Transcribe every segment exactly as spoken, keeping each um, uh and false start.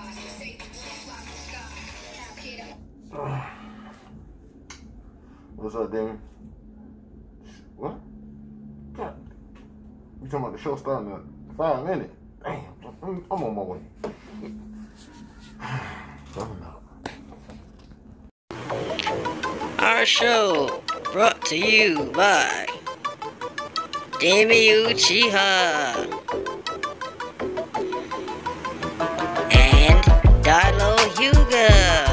What's up, Demi? What? God. You talking about the show starting in five minutes? Damn, I'm, I'm on my way. Our show brought to you by Demi Uchiha and Dilo Hyuga.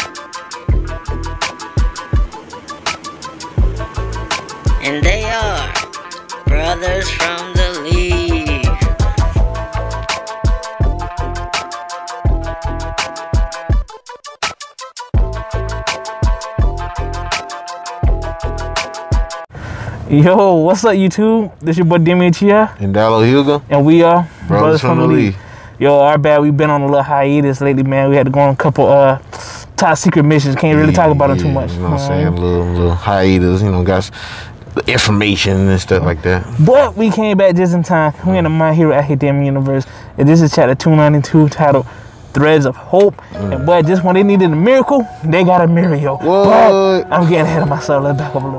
And they are brothers from the league. Yo, what's up, YouTube? This your boy Demi Uchiha and Dilo Hyuga, and we are brothers, brothers from, from the league. league. Yo, our bad. We've been on a little hiatus lately, man. We had to go on a couple uh top secret missions. Can't really yeah, talk about yeah, them too much. You know what I'm saying? A little, little hiatus. You know, got information and stuff like that. But we came back just in time. We're in the My Hero Academia universe, and this is chapter two ninety-two, titled Threads of Hope. Mm. And boy, just when they needed a miracle, they got a miracle. But I'm getting ahead of myself. Let's back up a little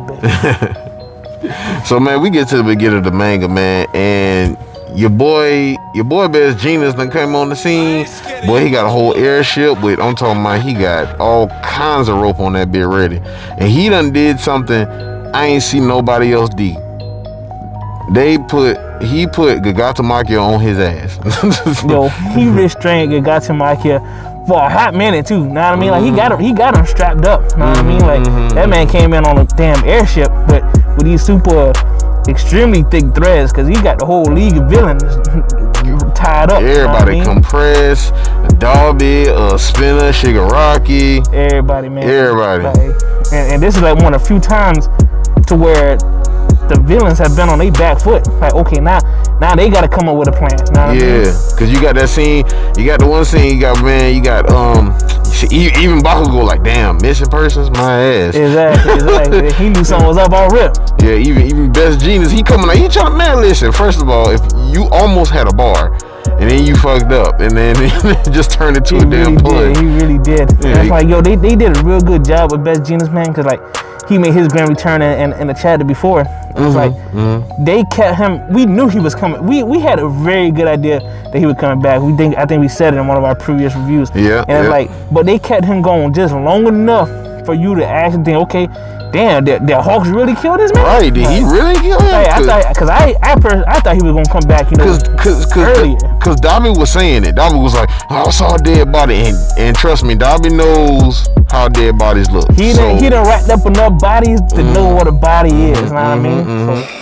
bit. So man, we get to the beginning of the manga, man, and your boy, your boy Best Genius done came on the scene. Boy, he got a whole airship with, I'm talking about, he got all kinds of rope on that bit ready, and he done did something I ain't seen nobody else do. They put, he put Gagatamaki on his ass. Yo, he restrained Gagatamaki for a hot minute too. Know what I mean? Like he got him, he got him strapped up. Know what I mean? Like that man came in on a damn airship, but with these super extremely thick threads, because he got the whole league of villains tied up. Everybody, you know compressed, Darby, uh, Spinner, Shigaraki. Everybody, man. Everybody. Like, and, and this is like one of the few times to where the villains have been on their back foot. Like, okay, now now they got to come up with a plan. Know what yeah, because I mean? You got that scene, you got the one scene, you got, man, you got, um, even Bakugo like, damn, missing persons, my ass. Exactly, exactly. He knew something was up on rip. Yeah, even even Best Genius, he coming out, he trying to, man, listen, first of all, if you almost had a bar, and then you fucked up, and then it just turned into he a damn really pun. Did. He really did. Yeah, That's he, like, yo, they, they did a real good job with Best Genius, man, because, like, he made his grand return in, in, in the chapter before. It was mm-hmm, like, mm-hmm. they kept him, we knew he was coming. We we had a very good idea that he was coming back. We think I think we said it in one of our previous reviews. Yeah. And yeah. like, but they kept him going just long enough for you to actually think, okay, damn, did, did Hawks really kill this man? Right, did like, he really kill him? Like, I thought, cause I I, pers I thought he was gonna come back, you know, cause, cause, cause, earlier. Cause Dobby was saying it. Dobby was like, oh, I saw a dead body, and and trust me, Dobby knows how dead bodies look. He so, done he done wrapped up enough bodies to mm, know what a body is. Mm, you know what I mean? Mm, so,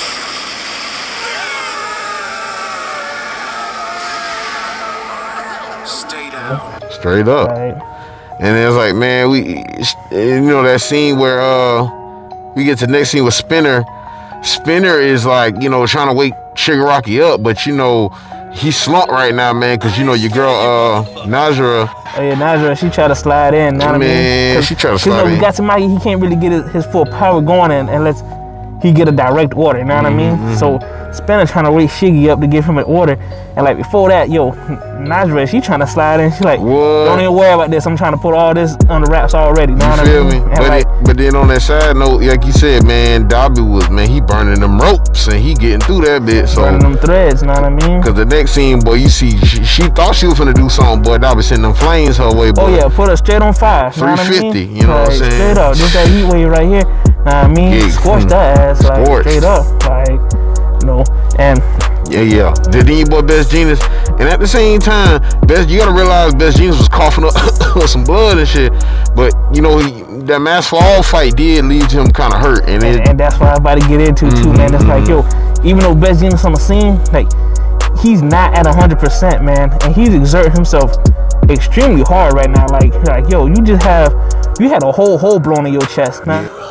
Straight up. Right. And it's like, man, we, you know, that scene where uh, we get to the next scene with Spinner. Spinner is like, you know, trying to wake Shigaraki up, but you know, he's slumped right now, man, because you know your girl uh, Najira. Oh yeah, Najira, she tried to slide in. Know what man, I mean? she tried to slide you know, in. Gagatamaki, he can't really get his, his full power going in unless he get a direct order. You know what mm-hmm, I mean? Mm-hmm. So Spinner trying to wake Shiggy up to give him an order, and like before that, yo, Najira, she trying to slide in. She like, what? Don't even worry about this. I'm trying to put all this under wraps already. Know you what feel I mean? me? But, like, it, but then on that side note, like you said, man, Dobby was, man, he burning them ropes and he getting through that bit. So burning them threads. Know what I mean? Cause the next scene, boy, you see, she, she thought she was finna do something, boy. Dobby sending them flames her way, boy. Oh yeah, put her straight on fire. three fifty. I mean? You know like, what I'm saying? Straight up, just that heat wave right here. Know what I mean? Yeah, scorched that ass, like scorched. straight up, like you know, and. Yeah, yeah. Then your boy Best Genius, and at the same time, Best, you gotta realize Best Genius was coughing up some blood and shit. But you know, he, that Mask for All fight did leave him kind of hurt, and, and, it, and that's what I'm about to get into too, mm-hmm, man. It's like, yo, even though Best Genius on the scene, like he's not at a hundred percent, man, and he's exerting himself extremely hard right now. Like, like, yo, you just have you had a whole hole blown in your chest, man. Yeah.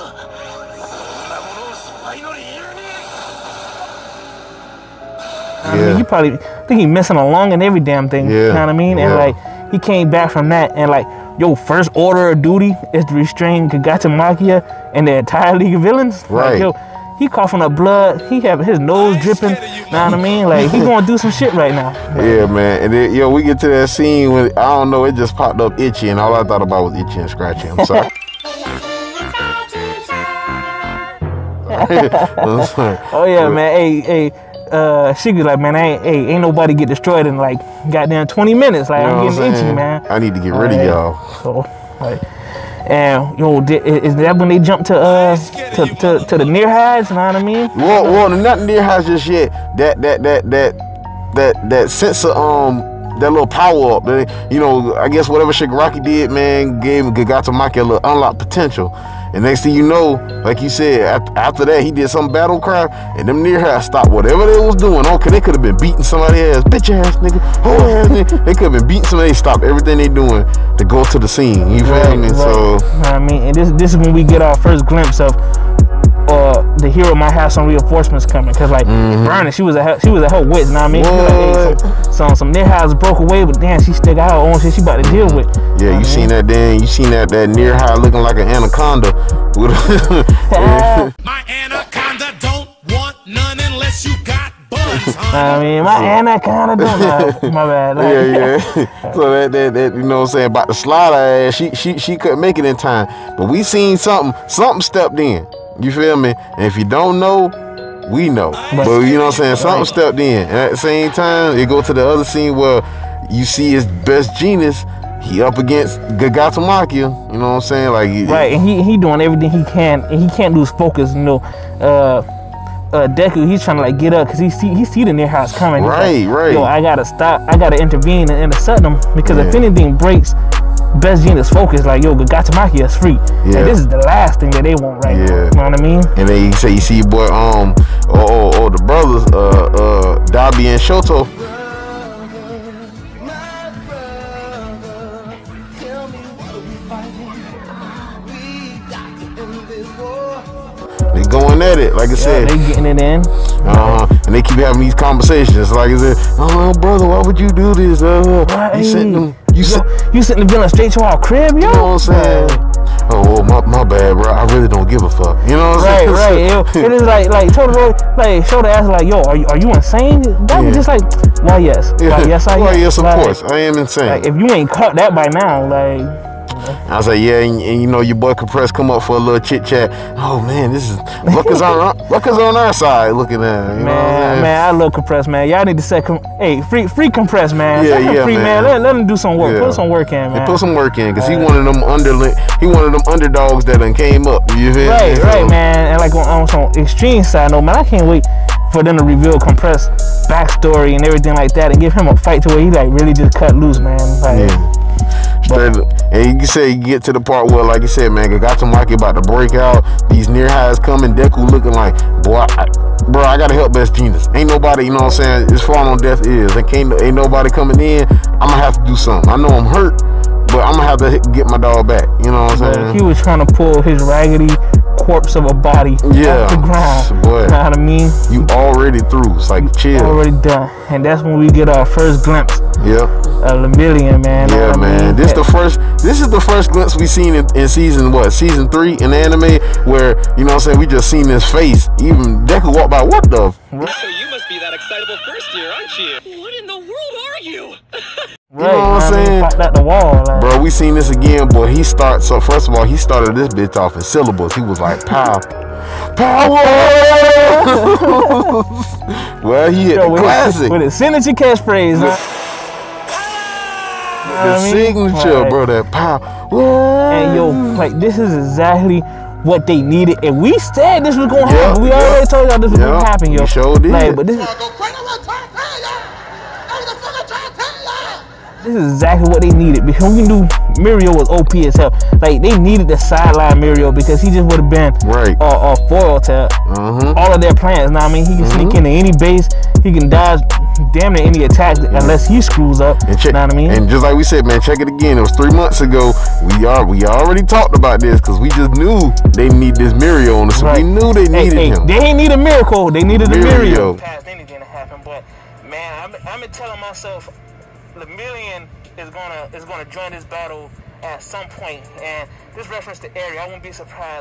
I mean, he probably I think he missing a lung and every damn thing. Yeah. You know what I mean? Yeah. And like he came back from that, and like, yo, first order of duty is to restrain Gagatamaki and the entire League of Villains. Right. Like, yo, he coughing up blood. He have his nose dripping. Know what I mean? Like, he gonna do some shit right now. Yeah, man. And then, yo, we get to that scene when, I don't know, it just popped up itchy, and all I thought about was itchy and scratchy. I'm sorry. Oh, yeah, man. Hey, hey. Uh, she was like, man, I ain't, hey, ain't nobody get destroyed in like goddamn twenty minutes. Like, you know I'm getting itchy, man. I need to get rid right. of y'all. So, like, and yo, is that when they jump to uh to, to, to the near highs? You know what I mean? Well, well, not near highs just yet. That that that that that that sense of um that little power up. That, you know, I guess whatever Shigaraki did, man, gave Gagatomaki a little unlocked potential. And next thing you know, like you said, after that, he did some battle cry, and them near highs stopped whatever they was doing. Okay, they could have been beating somebody ass, bitch ass nigga, whole ass nigga. They could have been beating somebody. They stopped everything they doing to go to the scene. You feel right, me? Right. So I mean, and this this is when we get our first glimpse of uh the hero might have some reinforcements coming. Cause like mm-hmm. Burning, she was a she was at her wits. You know what I mean? Like, hey, some, some some near highs broke away, but damn, she still got her own shit she about to deal with. Yeah, you, you seen that? Then you seen that that near high looking like an anaconda. With a my anaconda don't want none unless you got buns. I mean, my anaconda don't know. My bad. Like, yeah, yeah. So that, that that you know what I'm saying, about the slide her ass, she she she couldn't make it in time. But we seen something, something stepped in. You feel me? And if you don't know, we know. But, but you know what I'm saying, something stepped in. And at the same time, it go to the other scene where you see his best genius. He up against Gagatomaki, you know what I'm saying? Like right, and he he doing everything he can, and he can't lose focus. You know, uh, uh, Deku, he's trying to like get up because he see he see the near house coming. Right, like, right. Yo, I gotta stop. I gotta intervene and intercept them because yeah. if anything breaks Best Genius focus, like yo, Gagatomaki is free. Yeah. And this is the last thing that they want right yeah. now. You know what I mean? And then you say you see your boy, um, oh, oh, oh the brothers, uh, uh, Dabi and Shoto. They going at it, like I yeah, said. They getting it in. Uh huh. And they keep having these conversations, like I said, oh brother, why would you do this? Uh, right. You sent them, you sent, you sent the villain straight to our crib, yo. You know what I'm saying? Oh, well, my, my bad, bro. I really don't give a fuck. You know what I'm right, saying? Right, right. It is like, like, totally, like, show the ass like, yo, are you, are you insane? That was yeah. just like, why yes, yeah. why yes, I why am. yes, of like, course, I am insane. Like, if you ain't caught that by now, like. I was like, yeah, and, and you know your boy Compress come up for a little chit chat. Oh man, this is look is on look is on our side looking at it, you man, know man, I love Compress, man. Y'all need to set, com hey, free, free Compress, man. Yeah, set yeah, free, man. man. Let, let him do some work. Yeah. Put some work in, man. Yeah, put some work in, cause he one of them underling, he one of them underdogs that done came up. You feel right, me? right, so, man. And like on, on some extreme side note, man, I can't wait for them to reveal Compress backstory and everything like that, and give him a fight to where he like really just cut loose, man. Like, yeah. But, and you say you get to the part where, like you said, man, Gagatomaki about to break out. These near highs coming. Deku looking like, boy, I, bro, I gotta help Best Genius. Ain't nobody, you know what I'm saying? It's falling on deaf ears. There can't, ain't nobody coming in. I'm gonna have to do something. I know I'm hurt, but I'm gonna have to get my dog back. You know what I'm saying? He was trying to pull his raggedy corpse of a body yeah, off the ground. Boy, you know what I mean? You already through. It's like chill. Already done, and that's when we get our first glimpse. Yep. Of Lemillion, man. Yeah, I man. mean? This the first. This is the first glimpse we seen in, in season what? Season three in the anime, where you know what I'm saying, we just seen his face. Even Deku walked by. What the? So you must be that excitable first year, aren't you? What in the world are you? Right, you know what I'm saying? Popped out the wall, like. Bro, we seen this again, boy. He starts. So first of all, he started this bitch off in syllables. He was like, "Pow, power." Well, he hit Yo, the with classic his, with his signature catchphrase. Huh? The I mean? signature, like, bro. That pow. And yo, like this is exactly what they needed, and we said this was gonna yep, happen. We yep. already told y'all this was yep. gonna happen, yo. We sure did. Like, but this is. This is exactly what they needed, because we knew Mirio was O P as hell. Like they needed the sideline Mirio because he just would have been right a uh, uh, foil to uh-huh. all of their plans. Now I mean, he can uh-huh. sneak into any base, he can dodge damn near any attack yeah. unless he screws up. And check, know what I mean? And just like we said, man, check it again. It was three months ago. We are we already talked about this because we just knew they need this Mirio on us. So right. We knew they needed hey, hey, him. They ain't need a miracle. They needed a Mirio. Past anything to happen, but man, I'm I'm telling myself. Lemillion is gonna is gonna join this battle at some point, and this reference to Eri, I won't be surprised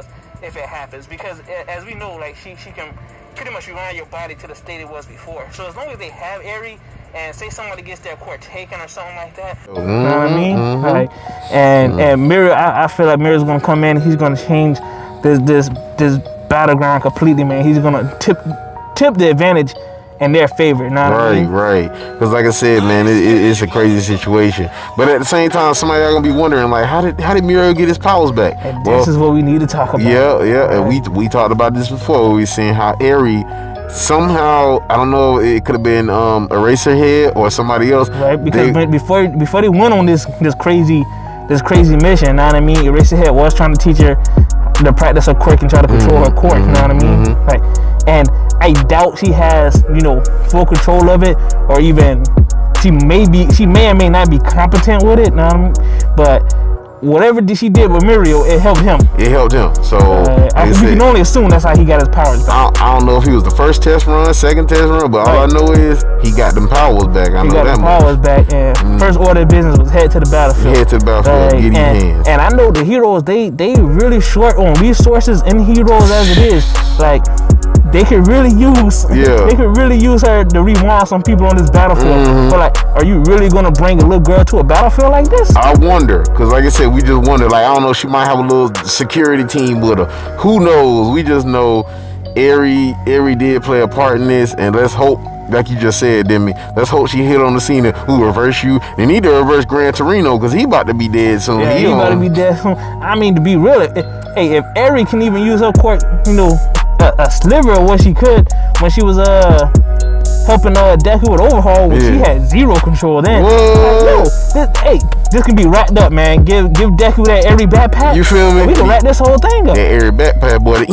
if it happens, because a- as we know, like she she can pretty much rewind your body to the state it was before. So as long as they have Eri, and say somebody gets their core taken or something like that. You know what I mean? Mm-hmm. Like, and mm-hmm. and Muriel, I, I feel like Muriel's gonna come in. He's gonna change this this this battleground completely, man. He's gonna tip tip the advantage in their favor. You know what right, I mean? right. Because like I said, man, it, it, it's a crazy situation. But at the same time, somebody gonna be wondering, like, how did how did Muriel get his powers back? And well, this is what we need to talk about. Yeah, yeah. Right. And we we talked about this before. We seen how Eri. Somehow, I don't know, it could have been um, Eraserhead or somebody else. Right, because they, before before they went on this this crazy this crazy mission, you know what I mean? Eraserhead was trying to teach her the practice of quirk and try to control mm-hmm, her quirk, mm-hmm, you know what I mean? Mm-hmm. Like, and I doubt she has, you know, full control of it, or even she may be she may or may not be competent with it, you know what I mean? But whatever she did with Muriel, it helped him. It helped him. So uh, I, we can only assume that's how he got his powers back. I don't, I don't know if he was the first test run, second test run, but all right. I know is he got them powers back. I he know got that the much. powers back, and mm. first order of business was head to the battlefield. Head to the battlefield, uh, get and, hands. And I know the heroes, they they really short on resources in heroes as it is. Like, they could really use, yeah. they could really use her to rewind some people on this battlefield. Mm-hmm. But like, are you really gonna bring a little girl to a battlefield like this? I wonder, cause like I said, we just wonder. Like, I don't know, she might have a little security team with her. Who knows? We just know Eri, Eri did play a part in this, and let's hope, like you just said, Demi, let's hope she hit on the scene and who reverse you. They need to reverse Gran Torino, cause he about to be dead soon. Yeah, he, he about to be dead soon. I mean, to be real, if, hey, if Eri can even use her quirk, you know, a, a sliver of what she could when she was uh helping uh Deku with overhaul, when yeah. she had zero control then. Like, yo, this, hey, this can be wrapped up, man. Give give Deku that Eri backpack. You feel me? We can wrap this whole thing up. That Eri backpack, boy.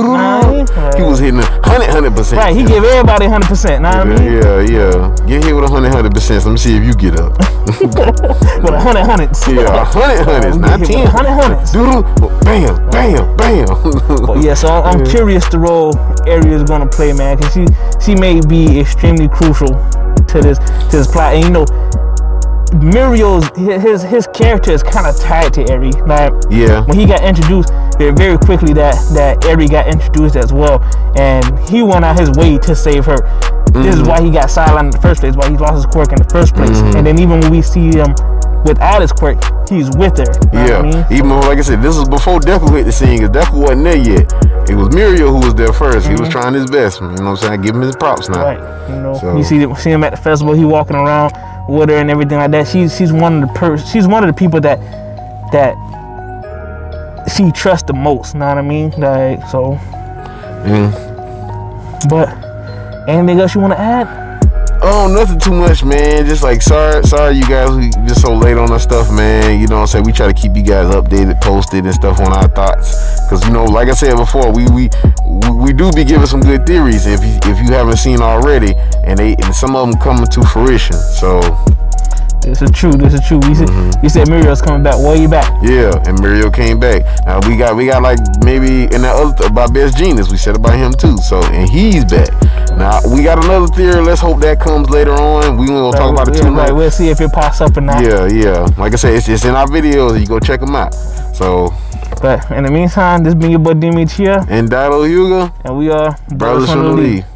Nah, he was hitting hundred, hundred percent. Right, he give everybody hundred percent. Nah, yeah, I mean? yeah, yeah. Get hit with a hundred, hundred percent. Let me see if you get up. With a hundred hundreds. Yeah, a hundred hundreds, not ten. Hundred hundreds. Doodle, bam, bam, bam. Well, yeah, so I'm yeah. curious the role Eri is gonna play, man, because she she may be extremely crucial to this to this plot. And you know, Muriel's his his character is kind of tied to Eri. Like, yeah, when he got introduced, very quickly that that Eri got introduced as well, and he went out his way to save her. Mm-hmm. This is why he got sidelined in the first place, why he lost his quirk in the first place. Mm-hmm. And then even when we see him without his quirk, he's with her. Yeah, I mean? Even like I said, this was before Deku hit the scene, because Deku wasn't there yet. It was Muriel who was there first. Mm-hmm. He was trying his best. You know what I'm saying? Give him his props now. Right. You know, so. You see, see him at the festival. He walking around with her and everything like that. She's she's one of the per she's one of the people that that she trusts the most. Know what I mean? Like, so. Mm. But anything else you want to add? Oh, nothing too much, man. Just like, sorry, sorry, you guys, we just so late on our stuff, man. You know what I'm saying? We try to keep you guys updated, posted, and stuff on our thoughts. Cause you know, like I said before, we we we do be giving some good theories if you if you haven't seen already, and they and some of them coming to fruition. So. This is true. This is true. We said mm-hmm. you said Muriel's coming back. Well, you back? Yeah, and Muriel came back. Now we got we got like maybe in that other about Best Genius. We said about him too. So and he's back. Now we got another theory. Let's hope that comes later on. We gonna talk right, about it too. Right, we'll see if it pops up or not. Yeah, yeah. Like I said, it's, it's in our videos. You go check them out. So. But in the meantime, this been your boy Demi Chia and Dilo Hyuga, and we are Brothers, Brothers from the League.